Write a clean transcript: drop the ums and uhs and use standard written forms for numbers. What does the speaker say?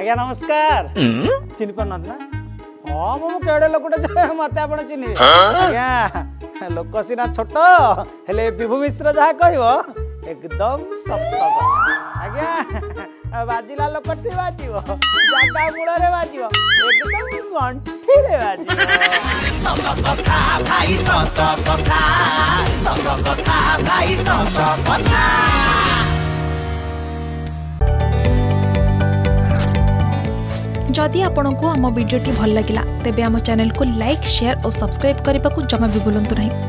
आज्ञा नमस्कार चिन्ह पार ना हाँ मो केड़े लोकटे मत आप चिन्ह आज्ञा लोक सीना छोट हेले विभु मिश्र जहाँ कह एकदम सत कथा आज्ञा बाजिला लोकटी बाजिव जागा मूल बाजिव एकदम गंठी बाजिव जदि आपंक आम भिडी भल लगा तेब आम चैनल को लाइक शेयर और सब्सक्राइब करने को जमा भी भूलु नहीं।